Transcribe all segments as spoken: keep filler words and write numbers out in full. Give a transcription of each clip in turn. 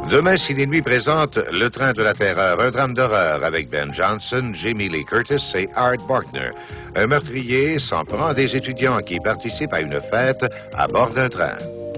Demain, Ciné Nuit présente Le Train de la Terreur, un drame d'horreur avec Ben Johnson, Jamie Lee Curtis et Art Borkner. Un meurtrier s'en prend des étudiants qui participent à une fête à bord d'un train.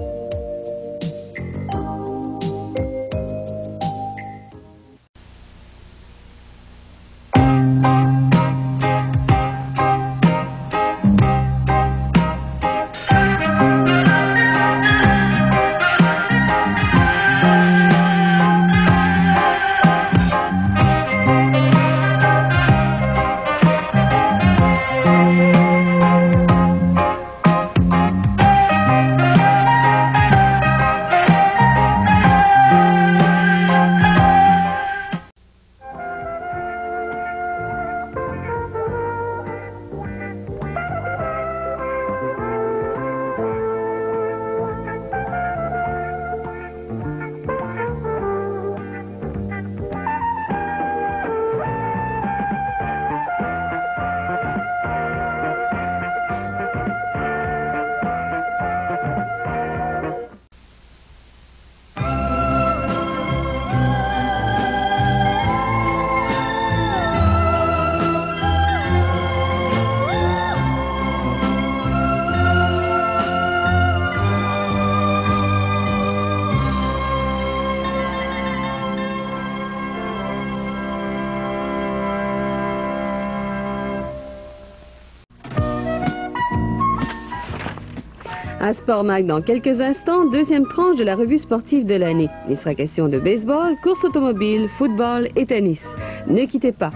À Sport Mag, dans quelques instants, deuxième tranche de la revue sportive de l'année. Il sera question de baseball, course automobile, football et tennis. Ne quittez pas.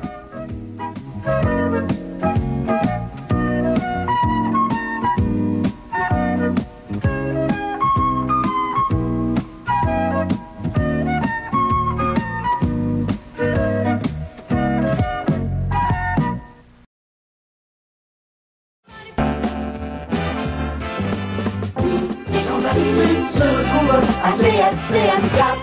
I see it, see it, yeah.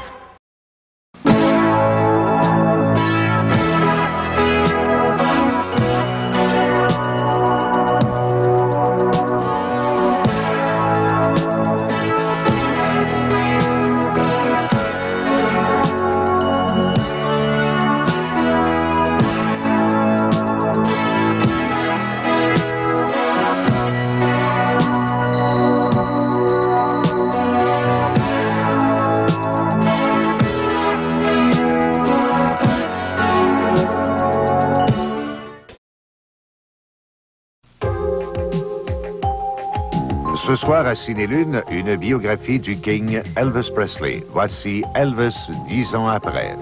Ce soir à Ciné Lune, une biographie du King Elvis Presley. Voici Elvis dix ans après.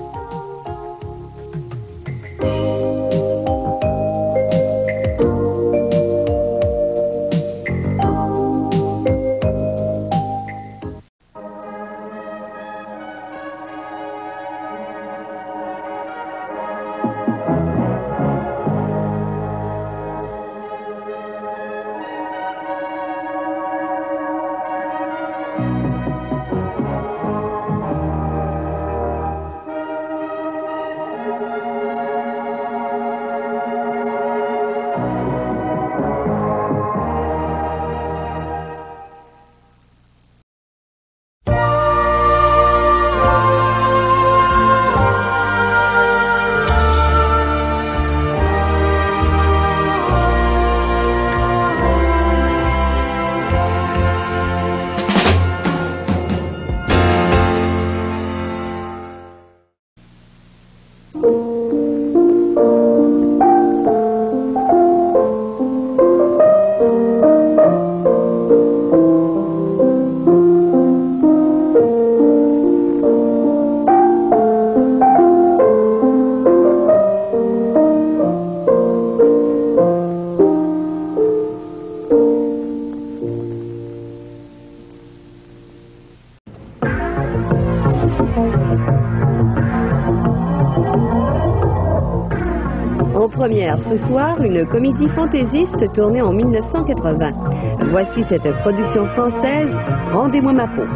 En première ce soir, une comédie fantaisiste tournée en mille neuf cent quatre-vingts. Voici cette production française, Rendez-moi ma peau.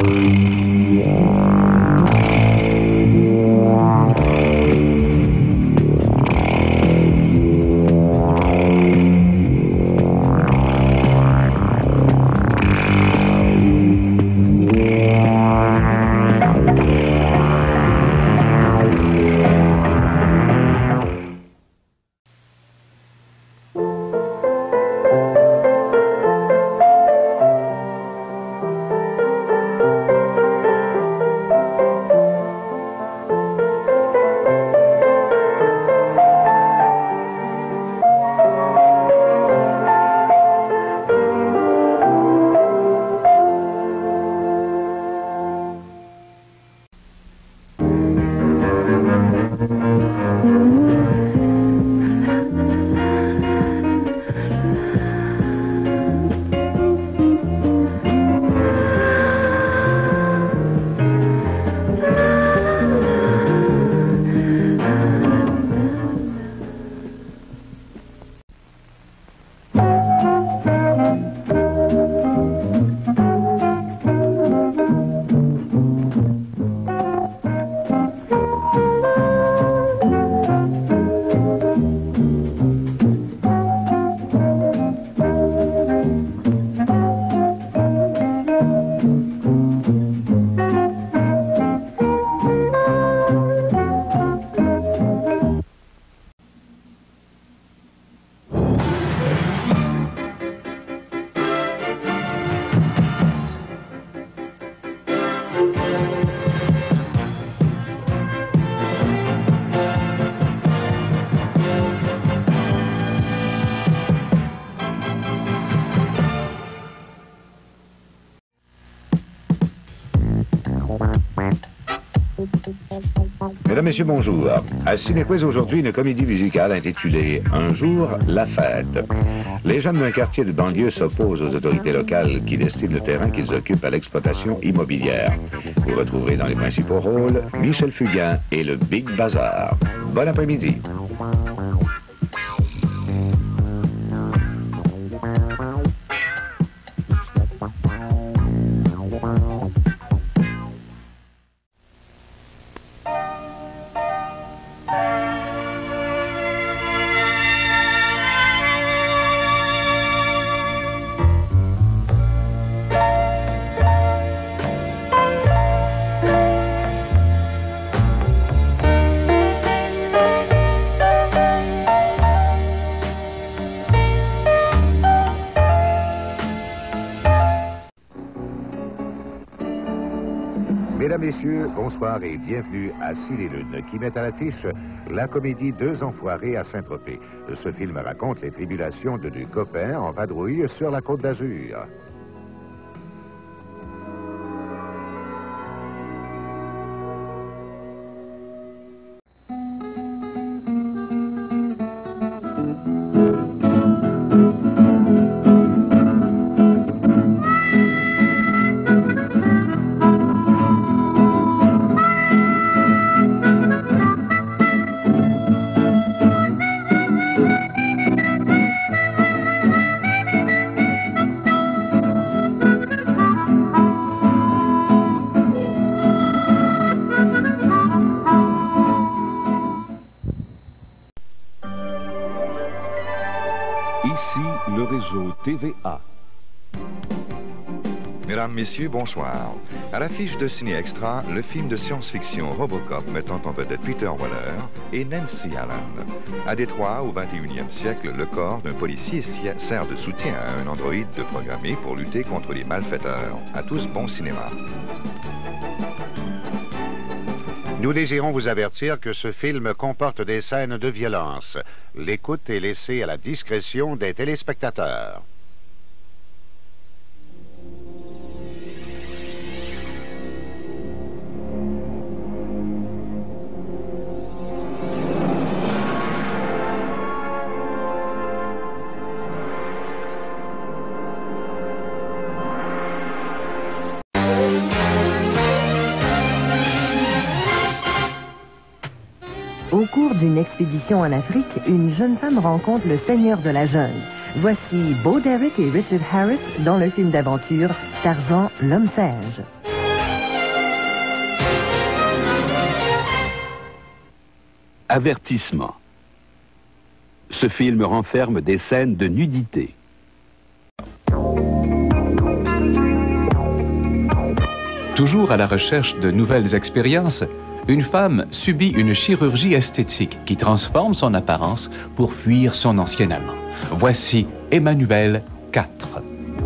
Mesdames, Messieurs, bonjour. À Cinéquiz aujourd'hui, une comédie musicale intitulée « Un jour, la fête ». Les jeunes d'un quartier de banlieue s'opposent aux autorités locales qui destinent le terrain qu'ils occupent à l'exploitation immobilière. Vous retrouverez dans les principaux rôles Michel Fugain et le Big Bazar. Bon après-midi. Mesdames, Messieurs, bonsoir et bienvenue à Ciné Lune, qui met à l'affiche la comédie Deux enfoirés à Saint-Tropez. Ce film raconte les tribulations de deux copains en vadrouille sur la Côte d'Azur. Ici le réseau T V A. Mesdames, Messieurs, bonsoir. À l'affiche de Ciné Extra, le film de science-fiction Robocop mettant en vedette Peter Weller et Nancy Allen. À Détroit, au vingt et unième siècle, le corps d'un policier sert de soutien à un androïde programmé pour lutter contre les malfaiteurs. À tous, bon cinéma. Nous désirons vous avertir que ce film comporte des scènes de violence. L'écoute est laissée à la discrétion des téléspectateurs. Au cours d'une expédition en Afrique, une jeune femme rencontre le seigneur de la jungle. Voici Bo Derek et Richard Harris dans le film d'aventure Tarzan, l'homme singe. Avertissement. Ce film renferme des scènes de nudité. Toujours à la recherche de nouvelles expériences, une femme subit une chirurgie esthétique qui transforme son apparence pour fuir son ancien amant. Voici Emmanuel quatre.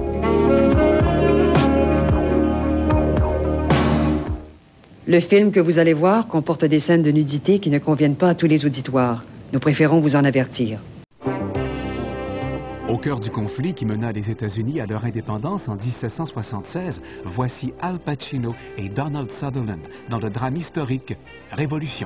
Le film que vous allez voir comporte des scènes de nudité qui ne conviennent pas à tous les auditoires. Nous préférons vous en avertir. Au cœur du conflit qui mena les États-Unis à leur indépendance en mille sept cent soixante-seize, voici Al Pacino et Donald Sutherland dans le drame historique Révolution.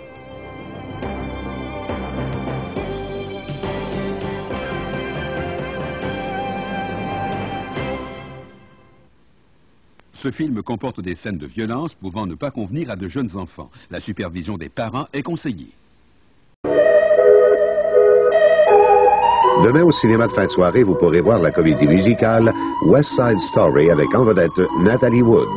Ce film comporte des scènes de violence pouvant ne pas convenir à de jeunes enfants. La supervision des parents est conseillée. Demain au cinéma de fin de soirée, vous pourrez voir la comédie musicale West Side Story avec en vedette Natalie Wood.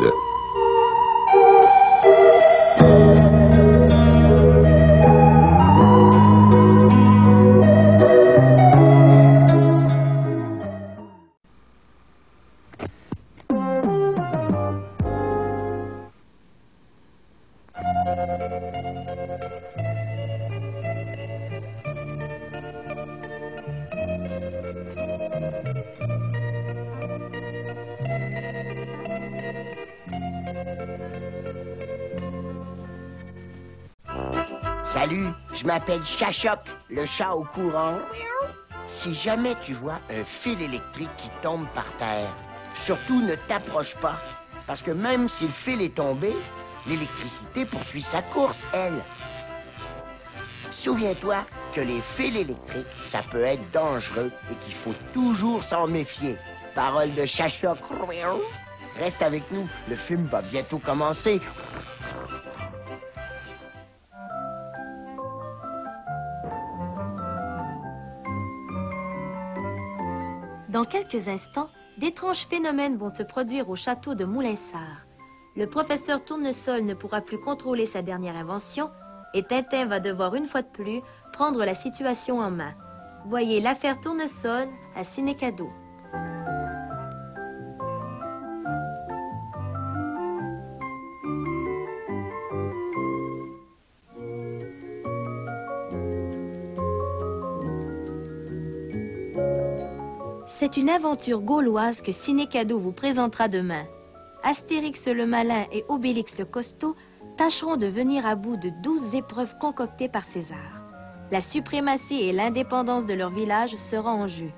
Salut, je m'appelle Chachoc, le chat au courant. Si jamais tu vois un fil électrique qui tombe par terre, surtout ne t'approche pas, parce que même si le fil est tombé, l'électricité poursuit sa course, elle. Souviens-toi que les fils électriques, ça peut être dangereux et qu'il faut toujours s'en méfier. Parole de Chachoc. Reste avec nous, le film va bientôt commencer. Dans quelques instants, d'étranges phénomènes vont se produire au château de Moulinsart. Le professeur Tournesol ne pourra plus contrôler sa dernière invention et Tintin va devoir une fois de plus prendre la situation en main. Voyez l'affaire Tournesol à Ciné-Cadeau. C'est une aventure gauloise que Ciné-Cadeau vous présentera demain. Astérix le malin et Obélix le costaud tâcheront de venir à bout de douze épreuves concoctées par César. La suprématie et l'indépendance de leur village sera en jeu.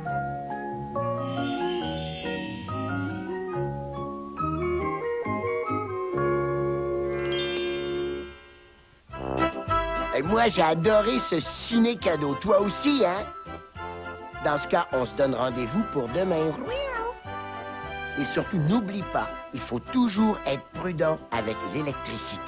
Et moi, j'ai adoré ce Ciné-Cadeau. Toi aussi, hein? Dans ce cas, on se donne rendez-vous pour demain. Et surtout, n'oublie pas, il faut toujours être prudent avec l'électricité.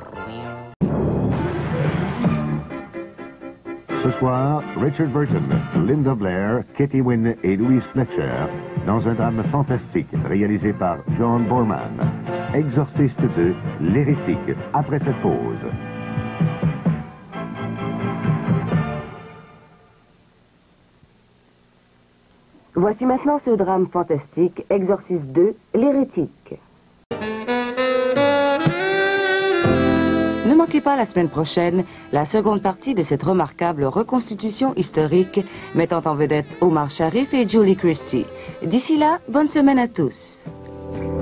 Ce soir, Richard Burton, Linda Blair, Katie Wynne et Louise Fletcher dans un drame fantastique réalisé par John Borman. Exorciste deux, l'hérétique, après cette pause. Voici maintenant ce drame fantastique, Exorciste deux, l'hérétique. Ne manquez pas la semaine prochaine la seconde partie de cette remarquable reconstitution historique mettant en vedette Omar Sharif et Julie Christie. D'ici là, bonne semaine à tous.